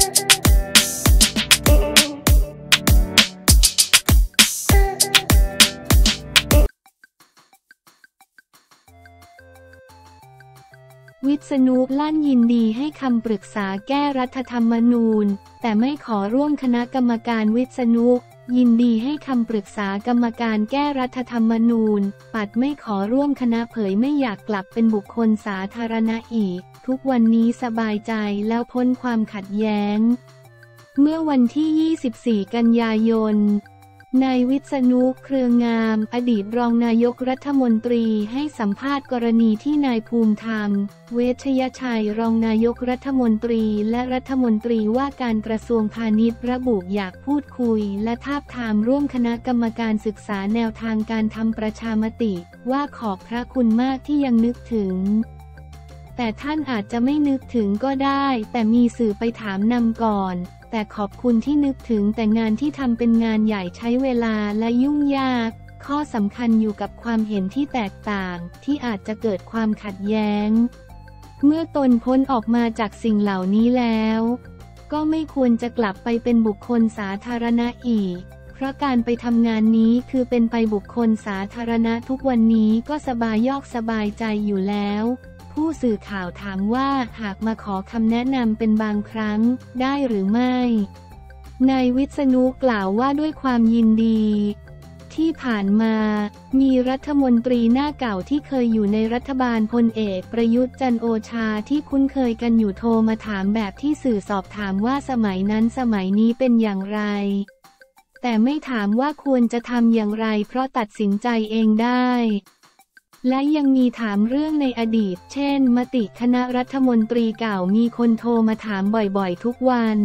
วิษณุ ลั่นยินดีให้คำปรึกษาแก้รัฐธรรมนูญแต่ไม่ขอร่วมคณะกรรมการวิษณุยินดีให้คำปรึกษากรรมการแก้รัฐธรรมนูญปัดไม่ขอร่วมคณะเผยไม่อยากกลับเป็นบุคคลสาธารณะอีกทุกวันนี้สบายใจแล้วพ้นความขัดแย้งเมื่อวันที่ 24 กันยายนนายวิษณุ เครืองามอดีตรองนายกรัฐมนตรีให้สัมภาษณ์กรณีที่นายภูมิธรรม เวชยชัยรองนายกรัฐมนตรีและรัฐมนตรีว่าการกระทรวงพาณิชย์ระบุอยากพูดคุยและทาบทามร่วมคณะกรรมการศึกษาแนวทางการทำประชามติว่าขอบพระคุณมากที่ยังนึกถึงแต่ท่านอาจจะไม่นึกถึงก็ได้แต่มีสื่อไปถามนำก่อนแต่ขอบคุณที่นึกถึงแต่งานที่ทำเป็นงานใหญ่ใช้เวลาและยุ่งยากข้อสำคัญอยู่กับความเห็นที่แตกต่างที่อาจจะเกิดความขัดแย้งเมื่อตนพ้นออกมาจากสิ่งเหล่านี้แล้วก็ไม่ควรจะกลับไปเป็นบุคคลสาธารณะอีกเพราะการไปทำงานนี้คือเป็นไปบุคคลสาธารณะทุกวันนี้ก็สบายใจอยู่แล้วผู้สื่อข่าวถามว่าหากมาขอคำแนะนำเป็นบางครั้งได้หรือไม่นายวิษณุกล่าวว่าด้วยความยินดีที่ผ่านมามีรัฐมนตรีหน้าเก่าที่เคยอยู่ในรัฐบาลพลเอกประยุทธ์จันทร์โอชาที่คุ้นเคยกันอยู่โทรมาถามแบบที่สื่อสอบถามว่าสมัยนั้นสมัยนี้เป็นอย่างไรแต่ไม่ถามว่าควรจะทำอย่างไรเพราะตัดสินใจเองได้และยังมีถามเรื่องในอดีตเช่นมติคณะรัฐมนตรีเก่ามีคนโทรมาถามบ่อยๆทุกวัน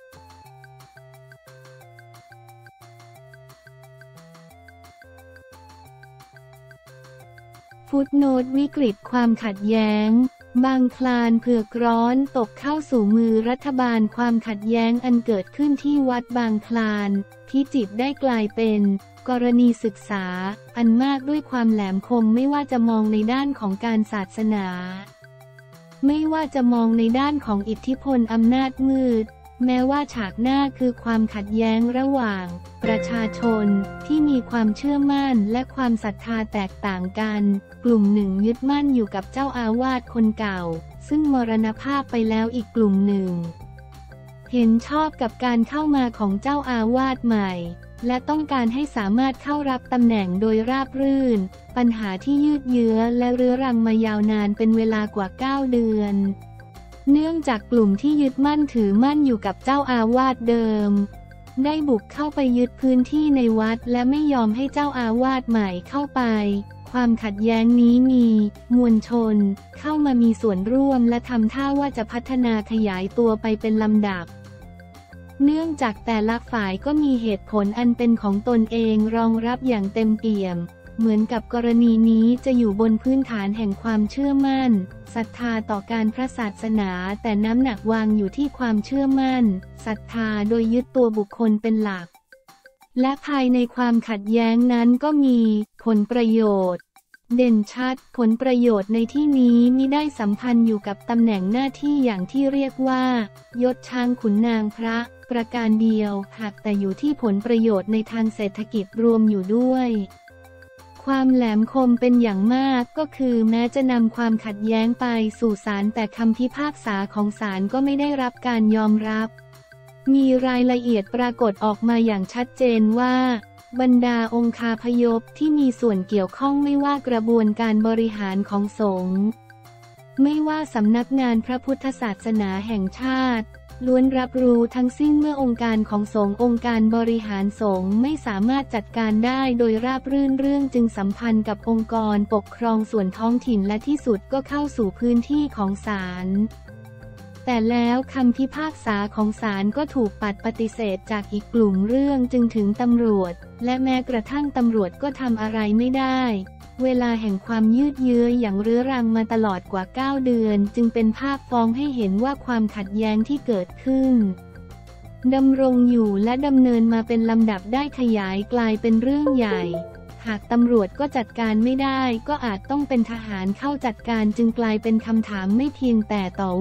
ฟุตโนตวิกฤตความขัดแย้งบางคลานเผือกร้อนตกเข้าสู่มือรัฐบาลความขัดแย้งอันเกิดขึ้นที่วัดบางคลานพิจิตรได้กลายเป็นกรณีศึกษาอันมากด้วยความแหลมคมไม่ว่าจะมองในด้านของการศาสนาไม่ว่าจะมองในด้านของอิทธิพลอำนาจมืดแม้ว่าฉากหน้าคือความขัดแย้งระหว่างประชาชนที่มีความเชื่อมั่นและความศรัทธาแตกต่างกันกลุ่มหนึ่งยึดมั่นอยู่กับเจ้าอาวาสคนเก่าซึ่งมรณภาพไปแล้วอีกกลุ่มหนึ่งเห็นชอบกับการเข้ามาของเจ้าอาวาสใหม่และต้องการให้สามารถเข้ารับตำแหน่งโดยราบรื่นปัญหาที่ยืดเยื้อและเรื้อรังมายาวนานเป็นเวลากว่า9 เดือนเนื่องจากกลุ่มที่ยึดมั่นถือมั่นอยู่กับเจ้าอาวาสเดิมได้บุกเข้าไปยึดพื้นที่ในวัดและไม่ยอมให้เจ้าอาวาสใหม่เข้าไปความขัดแย้งนี้มีมวลชนเข้ามามีส่วนร่วมและทำท่าว่าจะพัฒนาขยายตัวไปเป็นลำดับเนื่องจากแต่ละฝ่ายก็มีเหตุผลอันเป็นของตนเองรองรับอย่างเต็มเปี่ยมเหมือนกับกรณีนี้จะอยู่บนพื้นฐานแห่งความเชื่อมั่นศรัทธาต่อการพระศาสนาแต่น้ำหนักวางอยู่ที่ความเชื่อมั่นศรัทธาโดยยึดตัวบุคคลเป็นหลักและภายในความขัดแย้งนั้นก็มีผลประโยชน์เด่นชัดผลประโยชน์ในที่นี้มิได้สัมพันธ์อยู่กับตำแหน่งหน้าที่อย่างที่เรียกว่ายศช้างขุนนางพระประการเดียวหากแต่อยู่ที่ผลประโยชน์ในทางเศรษฐกิจรวมอยู่ด้วยความแหลมคมเป็นอย่างมากก็คือแม้จะนำความขัดแย้งไปสู่ศาลแต่คำพิพากษาของศาลก็ไม่ได้รับการยอมรับมีรายละเอียดปรากฏออกมาอย่างชัดเจนว่าบรรดาองคาพยพที่มีส่วนเกี่ยวข้องไม่ว่ากระบวนการบริหารของสงฆ์ไม่ว่าสำนักงานพระพุทธศาสนาแห่งชาติล้วนรับรู้ทั้งสิ้นเมื่อองค์การของสงฆ์องค์การบริหารสงฆ์ไม่สามารถจัดการได้โดยราบรื่นเรื่องจึงสัมพันธ์กับองค์กรปกครองส่วนท้องถิ่นและที่สุดก็เข้าสู่พื้นที่ของศาลแต่แล้วคำพิพากษาของศาลก็ถูกปัดปฏิเสธจากอีกกลุ่มเรื่องจึงถึงตำรวจและแม้กระทั่งตำรวจก็ทำอะไรไม่ได้เวลาแห่งความยืดเยื้ออย่างเรื้อรังมาตลอดกว่า9 เดือนจึงเป็นภาพฟ้องให้เห็นว่าความขัดแย้งที่เกิดขึ้นดำรงอยู่และดำเนินมาเป็นลำดับได้ขยายกลายเป็นเรื่องใหญ่หากตำรวจก็จัดการไม่ได้ก็อาจต้องเป็นทหารเข้าจัดการจึงกลายเป็นคำถามไม่เพียงแต่ต่อวัด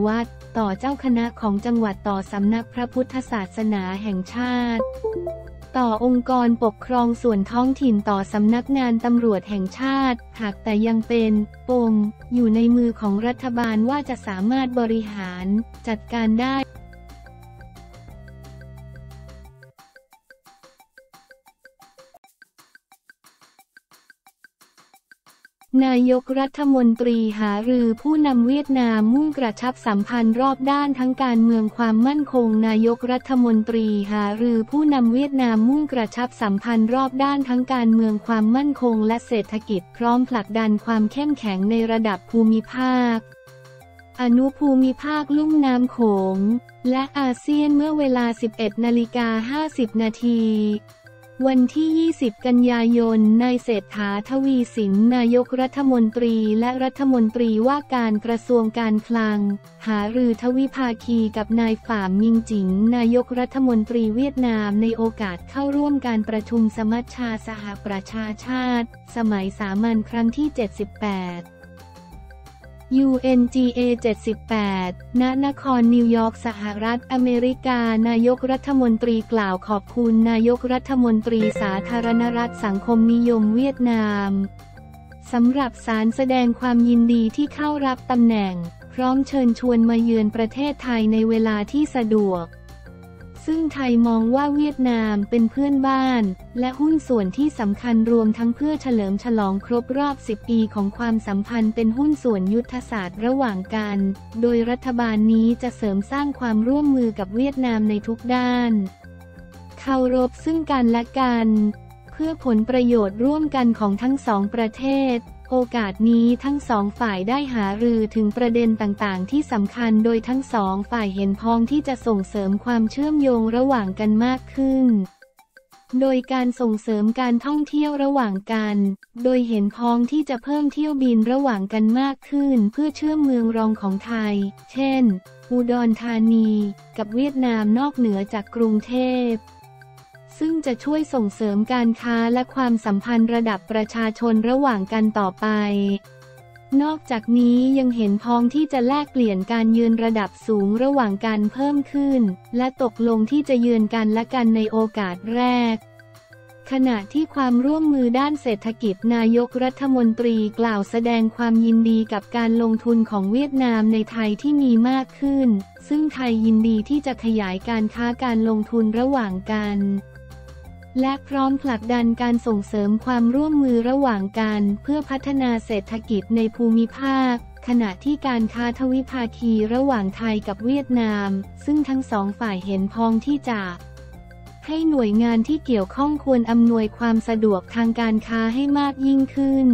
ต่อเจ้าคณะของจังหวัดต่อสำนักพระพุทธศาสนาแห่งชาติต่อองค์กรปกครองส่วนท้องถิ่นต่อสำนักงานตำรวจแห่งชาติหากแต่ยังเป็นปมอยู่ในมือของรัฐบาลว่าจะสามารถบริหารจัดการได้นายกรัฐมนตรีหารือผู้นำเวียดนามมุ่งกระชับสัมพันธ์รอบด้านทั้งการเมืองความมั่นคงนายกรัฐมนตรีหารือผู้นำเวียดนามมุ่งกระชับสัมพันธ์รอบด้านทั้งการเมืองความมั่นคงและเศรษฐกิจพร้อมผลักดันความเข้มแข็งในระดับภูมิภาคอนุภูมิภาคลุ่มน้ำโขงและอาเซียนเมื่อเวลา 11:50 นาทีวันที่ 20 กันยายน นายเศรษฐา ทวีสิน นายกรัฐมนตรีและรัฐมนตรีว่าการกระทรวงการคลังหารือทวิภาคีกับนายฝ่ามมิงจิ๋งนายกรัฐมนตรีเวียดนามในโอกาสเข้าร่วมการประชุมสมัชชาสหประชาชาติสมัยสามัญครั้งที่ 78UNGA 78 ณ นครนิวยอร์กสหรัฐอเมริกานายกรัฐมนตรีกล่าวขอบคุณนายกรัฐมนตรีสาธารณรัฐสังคมนิยมเวียดนามสำหรับสารแสดงความยินดีที่เข้ารับตำแหน่งพร้อมเชิญชวนมาเยือนประเทศไทยในเวลาที่สะดวกซึ่งไทยมองว่าเวียดนามเป็นเพื่อนบ้านและหุ้นส่วนที่สำคัญรวมทั้งเพื่อเฉลิมฉลองครบรอบ 10 ปีของความสัมพันธ์เป็นหุ้นส่วนยุทธศาสตร์ระหว่างกันโดยรัฐบาลนี้จะเสริมสร้างความร่วมมือกับเวียดนามในทุกด้านเคารพซึ่งกันและกันเพื่อผลประโยชน์ร่วมกันของทั้งสองประเทศโอกาสนี้ทั้งสองฝ่ายได้หารือถึงประเด็นต่างๆที่สำคัญโดยทั้งสองฝ่ายเห็นพ้องที่จะส่งเสริมความเชื่อมโยงระหว่างกันมากขึ้นโดยการส่งเสริมการท่องเที่ยวระหว่างกันโดยเห็นพ้องที่จะเพิ่มเที่ยวบินระหว่างกันมากขึ้นเพื่อเชื่อมเมืองรองของไทยเช่นอุดรธานีกับเวียดนามนอกเหนือจากกรุงเทพซึ่งจะช่วยส่งเสริมการค้าและความสัมพันธ์ระดับประชาชนระหว่างกันต่อไปนอกจากนี้ยังเห็นพ้องที่จะแลกเปลี่ยนการเยือนระดับสูงระหว่างกันเพิ่มขึ้นและตกลงที่จะเยือนกันและกันในโอกาสแรกขณะที่ความร่วมมือด้านเศรษฐกิจนายกรัฐมนตรีกล่าวแสดงความยินดีกับการลงทุนของเวียดนามในไทยที่มีมากขึ้นซึ่งไทยยินดีที่จะขยายการค้าการลงทุนระหว่างกันและพร้อมผลักดันการส่งเสริมความร่วมมือระหว่างกันเพื่อพัฒนาเศรษฐกิจในภูมิภาคขณะที่การค้าทวิภาคีระหว่างไทยกับเวียดนามซึ่งทั้งสองฝ่ายเห็นพ้องที่จะให้หน่วยงานที่เกี่ยวข้องควรอำนวยความสะดวกทางการค้าให้มากยิ่งขึ้น